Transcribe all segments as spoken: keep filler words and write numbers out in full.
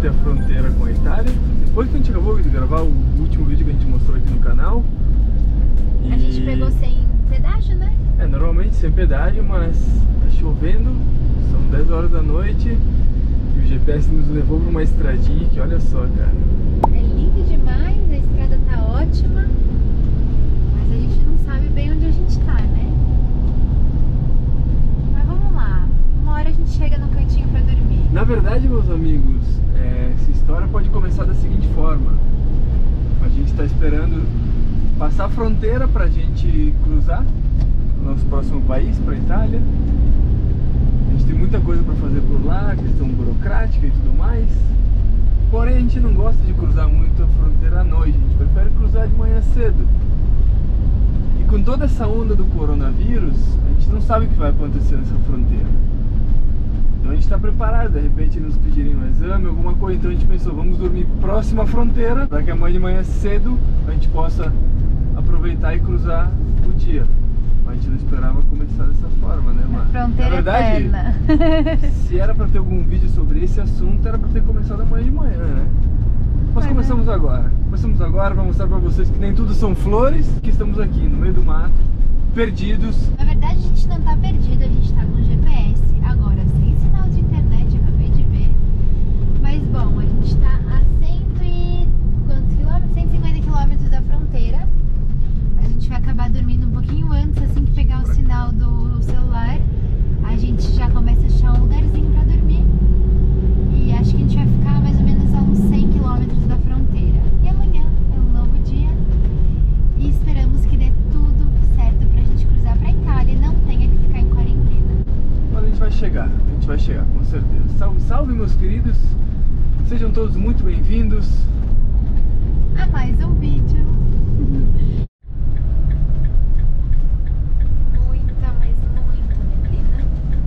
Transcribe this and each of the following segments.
até a fronteira com a Itália. Depois que a gente acabou de gravar o último vídeo que a gente mostrou aqui no canal. E... a gente pegou sem pedágio, né? É, normalmente sem pedágio, mas tá chovendo, são dez horas da noite e o G P S nos levou para uma estradinha que olha só, cara. É lindo demais, a estrada tá ótima, mas a gente não sabe bem onde a gente tá, né? Mas vamos lá, uma hora a gente chega no cantinho pra dormir. Na verdade, meus amigos, é, essa história pode começar da seguinte forma. A gente tá esperando passar a fronteira pra gente cruzar o nosso próximo país, pra Itália. A gente tem muita coisa pra fazer por lá, questão burocrática e tudo mais. Porém, a gente não gosta de cruzar muito a fronteira à noite, a gente prefere cruzar de manhã cedo. E com toda essa onda do coronavírus, a gente não sabe o que vai acontecer nessa fronteira. Então a gente está preparado, de repente nos pedirem um exame, alguma coisa. Então a gente pensou, vamos dormir próximo à fronteira, para que amanhã de manhã cedo a gente possa aproveitar e cruzar o dia. Mas a gente não esperava começar dessa forma, né, Mar? Fronteira Na verdade, eterna. Se era para ter algum vídeo sobre esse assunto, era para ter começado amanhã de manhã, né? Mas começamos agora. Começamos agora para mostrar para vocês que nem tudo são flores, que estamos aqui no meio do mato, perdidos. Na verdade, a gente não tá perdido, a gente tá com G P S. Agora, sem sinal de internet, acabei de ver. Mas bom, a gente tá a cento e... quantos quilômetros? cento e cinquenta quilômetros da fronteira. A gente vai acabar dormindo um pouquinho antes, assim que pegar o sinal do celular. A gente já começa a achar um lugarzinho pra dormir. E acho que a gente vai ficar mais ou menos a uns cem quilômetros da fronteira. E amanhã é um novo dia. E esperamos que dê tudo certo pra gente cruzar pra Itália e não tenha que ficar em quarentena. Mas a gente vai chegar, a gente vai chegar, com certeza. Salve, salve, meus queridos. Sejam todos muito bem-vindos a mais um vídeo. Muita, mas muita neblina.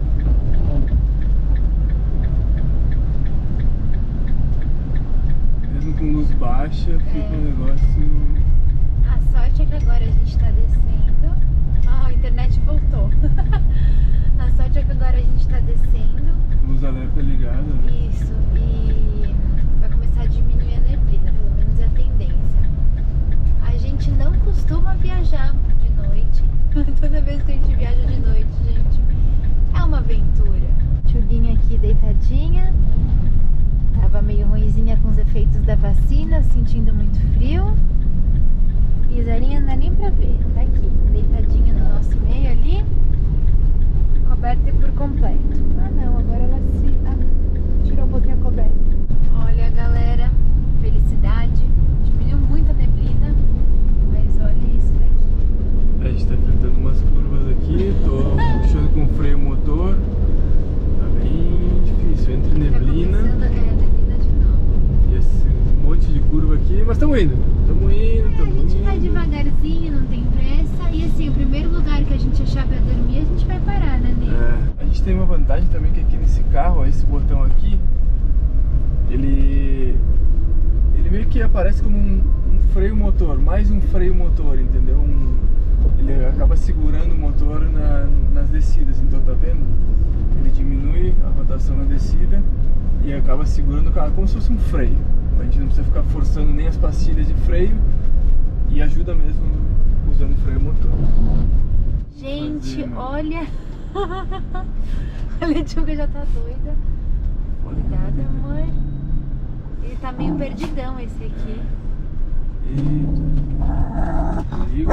Mesmo com luz baixa, fica É. um negócio... A sorte é que agora a gente tá descendo. Ah, a internet voltou. A sorte é que agora a gente tá descendo. Luz alerta ligada, né? Isso, e vai começar a diminuir a neblina, pelo menos é a tendência. A gente não costuma viajar de noite. Toda vez que a gente viaja de noite, gente, é uma aventura. Chuguinha aqui deitadinha. Tava meio ruinzinha com os efeitos da vacina, sentindo muito frio. E Zarinha não dá nem pra ver, tá aqui, deitadinha no nosso meio ali, coberta por completo. Ah não, agora ela se ah, tirou um pouquinho a coberta. Olha galera, felicidade, diminuiu muito a neblina, mas olha isso daqui. A gente tá enfrentando umas curvas aqui, tô puxando com o freio motor, tá bem difícil, entre neblina, Tá começando, é, neblina de novo. e esse monte de curva aqui, mas estamos indo, estamos indo, estamos É, a gente indo. vai devagarzinho, não tem pressa, e assim, o primeiro lugar que a gente achar pra dormir, a gente vai parar, né, Ney? É, a gente tem uma vantagem também que aqui nesse carro, ó, esse botão aqui, ele, ele meio que aparece como um, um freio motor, mais um freio motor, entendeu? Um, ele acaba segurando o motor na, nas descidas, então tá vendo? Ele diminui a rotação na descida e acaba segurando o carro como se fosse um freio. A gente não precisa ficar forçando nem as pastilhas de freio e ajuda mesmo usando o freio motor. Gente, Fazer, né? olha. A Lechuga já tá doida. Cuidado, amor. Ele tá meio perdidão, esse aqui. Eita. Perigo.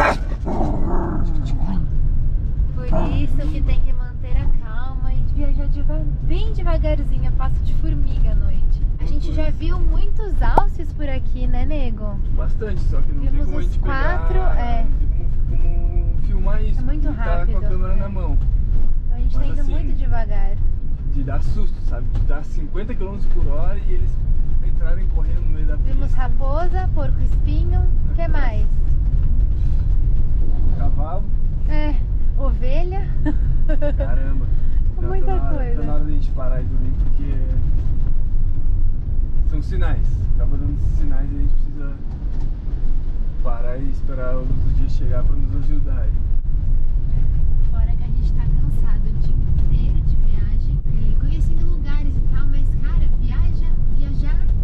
Por isso que tem que manter a calma e viajar deva- bem devagarzinho, a passo de formiga à noite. A gente já viu muitos alces por aqui, né, nego? Bastante, só que não Vimos tem como a gente os quatro, pegar, é. não tem como, como filmar isso. É muito porque tá rápido, com a câmera é. na mão. Então a gente Mas tá indo assim, muito devagar. De dar susto, sabe? De dar cinquenta quilômetros por hora e eles entrarem correndo no meio da pista. Vimos raposa, porco espinho, o que mais? Cavalo. É, ovelha. Caramba. Não, Muita tá na hora, coisa. Tá na hora da gente parar e dormir porque são sinais. Acaba dando sinais e a gente precisa parar e esperar a luz do dia chegar pra nos ajudar aí. Fora que a gente tá cansado o dia inteiro de viagem, é, conhecendo lugares e tal, mas cara, viaja, viajar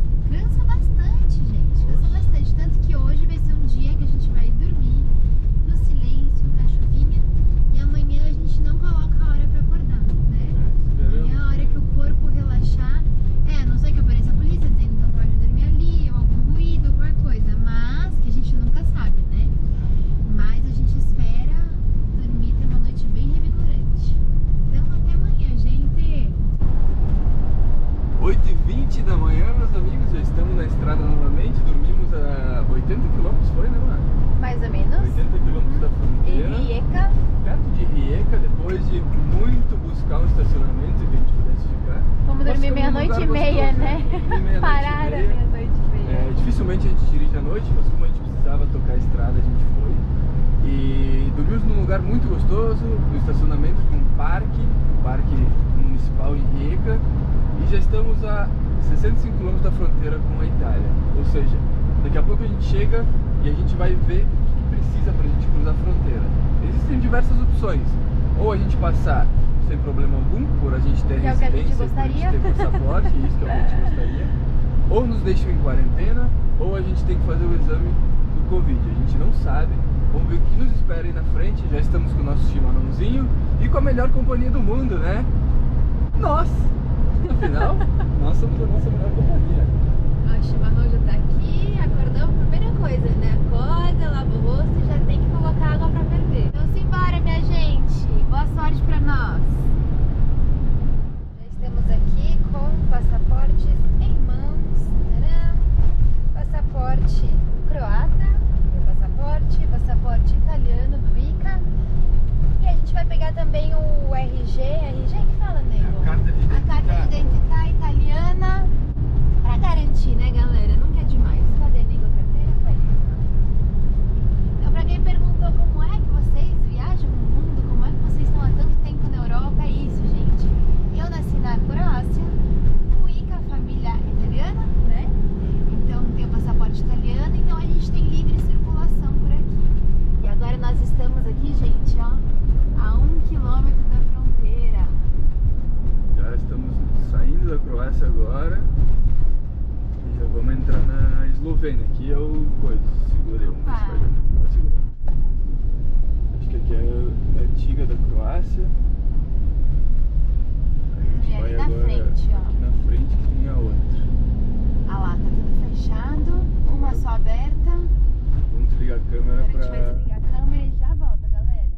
Exatamente, dormimos a oitenta quilômetros, foi, né, mano? Mais ou menos. oitenta quilômetros da fronteira. Em Rijeka. Perto de Rijeka, depois de muito buscar um estacionamento que a gente pudesse ficar. Vamos Nós dormir ficamos num meia-noite e lugar meia, gostoso, né? Dormir meia-noite Pararam e meia. meia-noite e meia. É, dificilmente a gente dirige à noite, mas como a gente precisava tocar a estrada, a gente foi. E dormimos num lugar muito gostoso, no estacionamento de um parque, um parque municipal em Rijeka. E já estamos a sessenta e cinco quilômetros da fronteira com a Itália. Ou seja, daqui a pouco a gente chega e a gente vai ver o que precisa para a gente cruzar a fronteira. Existem diversas opções. Ou a gente passar sem problema algum, por a gente ter que residência, é por a gente ter passaporte, isso que é o que a gente gostaria. Ou nos deixam em quarentena, ou a gente tem que fazer o exame do Covid. A gente não sabe. Vamos ver o que nos espera aí na frente. Já estamos com o nosso chimarrãozinho e com a melhor companhia do mundo, né? Nós! Afinal, nós somos a nossa melhor companhia. Ó, o chimarrão já tá aqui. Acordamos, primeira coisa, né? Acorda, lava o rosto e já tem que colocar água pra ferver. Então simbora, minha gente. Boa sorte pra nós. Já estamos aqui com passaportes em mãos. Tcharam. Passaporte croata, meu passaporte, passaporte italiano do Ica. E a gente vai pegar também o R G, R G que fala, nego? A carta de A carta de identidade italiana, pra garantir, né, galera? Nunca é demais. Cadê, nego, a carteira? Tá aí. Então, pra quem perguntou como é que vocês viajam no mundo, como é que vocês estão há tanto tempo na Europa, é isso, gente. Eu nasci na Croácia, o Ica, família italiana, né? Então, tem o passaporte italiano, então a gente tem livre circulação por aqui. E agora nós estamos aqui, gente, ó, a um quilômetro da fronteira. Já estamos saindo da Croácia agora e já vamos entrar na Eslovênia. Aqui é o coisa, segurei um. Opa. Pode segurar. Acho que aqui é a antiga da Croácia. A gente É, vai ali na agora frente, ó. aqui na frente que tem a outra. Ah lá, tá tudo fechado, uma só aberta. Vamos desligar a câmera Agora a gente vai pra... desligar a câmera e já volta, galera.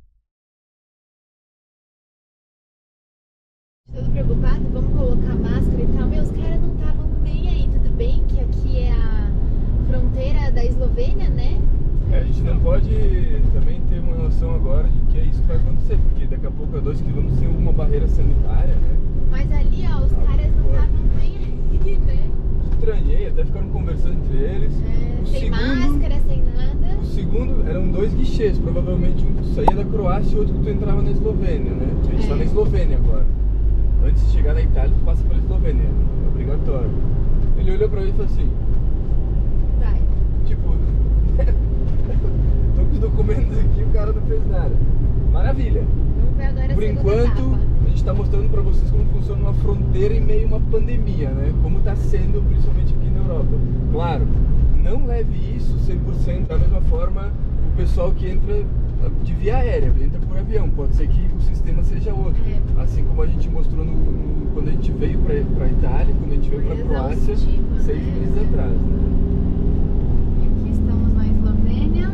Todo preocupado? Vamos colocar máscara e tal. Meu, os caras não estavam nem aí. Tudo bem que aqui é a fronteira da Eslovênia, né? É, a gente não pode também ter uma noção agora de que é isso que vai acontecer, porque daqui a pouco a dois quilômetros tem alguma barreira sanitária, né? Mas ali, ó, os Ah, caras não pode. estavam nem aí, né? Estranhei, até ficaram conversando entre eles. É, O sem segundo- máscara, sem nada. O segundo eram dois guichês, provavelmente um que tu saía da Croácia e outro que tu entrava na Eslovênia, né? A gente É. tá na Eslovênia agora. Antes de chegar na Itália, tu passa pela Eslovênia, é obrigatório. Ele olhou pra mim e falou assim, Vai. tipo, tô com os documentos aqui, o cara não fez nada. Maravilha! Vamos ver agora a Por segunda enquanto, etapa. a gente tá mostrando pra vocês como funciona uma fronteira em meio a uma pandemia, né? Como tá sendo, principalmente aqui na Europa. Claro, não leve isso cem por cento da mesma forma o pessoal que entra de via aérea, entra por avião. Pode ser que o sistema seja outro. É. Assim como a gente mostrou no, no- quando a gente veio pra, pra Itália, quando a gente veio Foi pra Croácia, exaustivo, seis né? meses atrás, né? E aqui estamos na Eslovênia.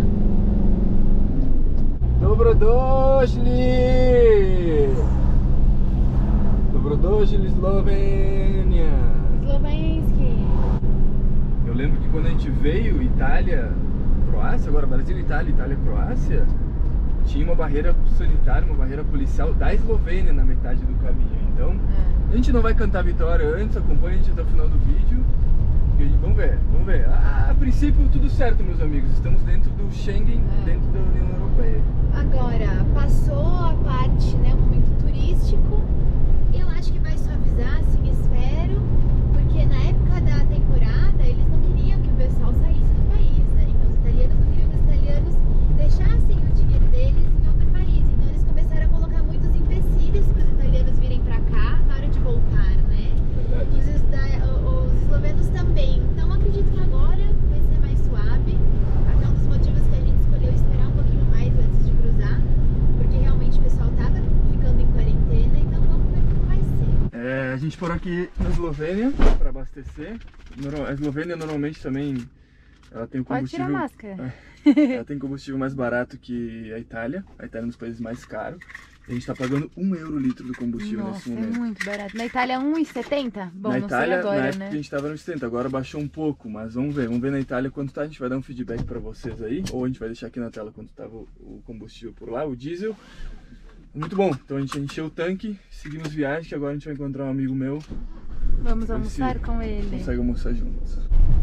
Dobrodošli! Dobrodošli, Eslovênia! Slovenski. Eu lembro que quando a gente veio, Itália, Croácia, agora Brasil, Itália, Itália, Croácia, tinha uma barreira sanitária, uma barreira policial da Eslovênia na metade do caminho. Então, É. a gente não vai cantar vitória antes, acompanha a gente até o final do vídeo. E a gente- vamos ver, vamos ver. Ah, a princípio tudo certo, meus amigos. Estamos dentro do Schengen, É. dentro da União Europeia. Agora, passou a parte, né, o momento turístico. Eu acho que vai suavizar, assim, espero. Porque na época da temporada, eles não queriam que o pessoal saísse do país, né? Então os italianos não queriam que os italianos deixassem o dinheiro deles em outro país. Então eles começaram a colocar muitos empecilhos para os italianos virem para cá na hora de voltar, né? Verdade. Os, esda- os eslovenos também. Então acredito que agora vai ser mais suave. Até um dos motivos que a gente escolheu esperar um pouquinho mais antes de cruzar. Porque realmente o pessoal tava ficando em quarentena. Então vamos ver como vai ser. É, a gente parou aqui na Eslovênia para abastecer. Nor- A Eslovênia normalmente também Ela tem o Pode tirar combustível... a máscara. Ela tem combustível mais barato que a Itália. A Itália é um dos países mais caros. A gente tá pagando um euro o litro do combustível Nossa, nesse momento. é muito barato. Na Itália, um e setenta? Bom, na não Itália, sei agora, na época né? que a gente tava no setenta, agora baixou um pouco, mas vamos ver. Vamos ver na Itália quanto tá, a gente vai dar um feedback pra vocês aí. Ou a gente vai deixar aqui na tela quanto tava o combustível por lá, o diesel. Muito bom, então a gente encheu o tanque, seguimos viagem, que agora a gente vai encontrar um amigo meu. Vamos almoçar com ele. Consegue almoçar juntos.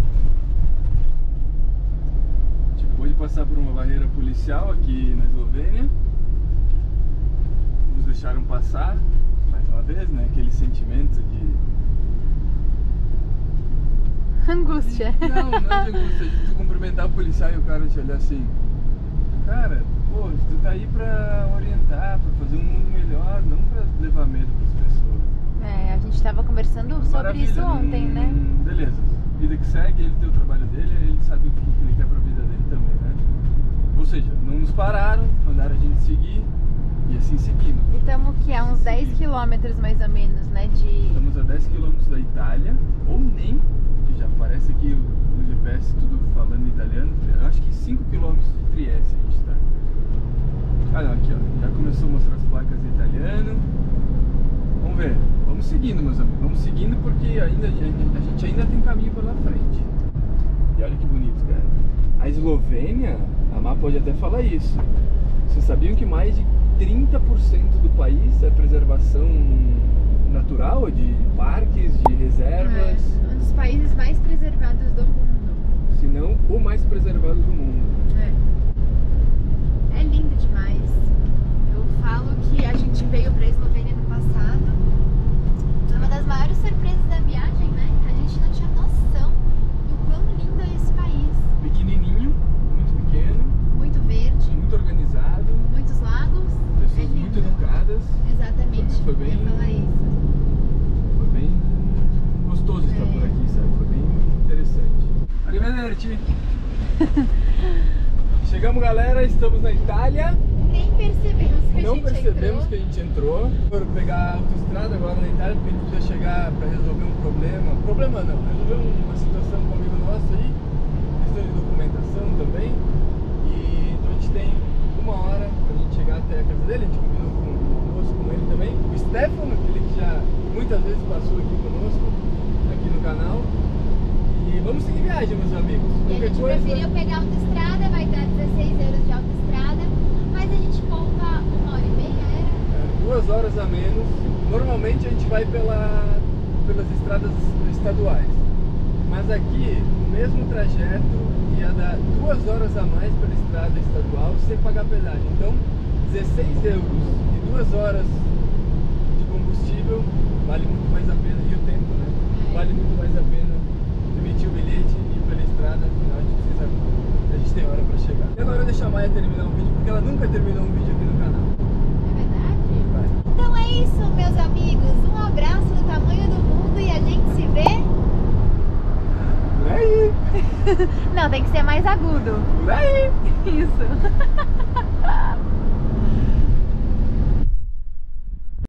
A gente acabou de passar por uma barreira policial aqui na Eslovênia. Nos deixaram passar, mais uma vez, né? Aquele sentimento de... Angústia. Não, não é de angústia, de tu cumprimentar o policial e o cara te olhar assim. Cara, pô, tu tá aí pra orientar, pra fazer um mundo melhor, não pra levar medo pras pessoas. É, a gente tava conversando sobre Maravilha, isso ontem, hum, né? Beleza, vida que segue, ele tem o trabalho dele, ele sabe o que ele quer pra vida dele também, né? Ou seja, não nos pararam, mandaram a gente seguir e assim seguimos. E estamos que a uns dez quilômetros mais ou menos, né? De... Estamos a dez quilômetros da Itália, ou nem, que já aparece aqui no G P S tudo falando italiano, eu acho que cinco quilômetros de Trieste a gente tá. Ah não, aqui ó, já começou a mostrar as placas em italiano. Vamos ver, vamos seguindo, meus amigos, vamos seguindo porque ainda, a gente ainda tem caminho pela frente. E olha que bonito, cara. A Eslovênia, a Má pode até falar isso. Vocês sabiam que mais de trinta por cento do país é preservação natural, de parques, de reservas? É, um dos países mais preservados do mundo. Se não, o mais preservado do mundo. É. É lindo demais. Eu falo que a gente veio pra Eslovênia no passado. Foi uma das maiores surpresas da viagem, né? A gente não tinha noção do quão lindo é esse país. Pequenininho, muito pequeno. Muito verde. Muito organizado. Muitos lagos. Pessoas é muito educadas. Exatamente. Foi bem... Eu ia falar isso. Foi bem gostoso estar É. por aqui, sabe? Foi bem interessante. Arrivederci! Chegamos, galera, estamos na Itália. Nem percebemos que a Não gente percebemos entrou. que a gente entrou. Foram pegar a autoestrada agora na Itália porque a gente precisa chegar para resolver um problema. Problema não, resolver uma situação com um amigo nosso aí. Questão de documentação também. E então a gente tem uma hora para a gente chegar até a casa dele. A gente combinou com o almoço com ele também. O Stefano, aquele que já muitas vezes passou aqui conosco, aqui no canal. E vamos seguir viagem, meus amigos. E a Qualquer gente coisa... preferiu pegar autoestrada, vai dar dezesseis euros de autoestrada, mas a gente poupa uma hora e meia, era? É, duas horas a menos. Normalmente a gente vai pela, pelas estradas estaduais. Mas aqui, o mesmo trajeto ia dar duas horas a mais pela estrada estadual sem pagar pedágio. Então, dezesseis euros e duas horas de combustível vale muito mais a pena. E o tempo, né? É. Vale muito mais a pena emitir o bilhete e ir pela estrada. Afinal, a gente precisa... A gente tem hora para chegar. E agora eu deixo a Maia terminar um vídeo, porque ela nunca terminou um vídeo aqui no canal. É verdade? Vai. Então é isso, meus amigos. Um abraço do tamanho do mundo e a gente se vê. Por aí! Não, tem que ser mais agudo. Por aí! Isso.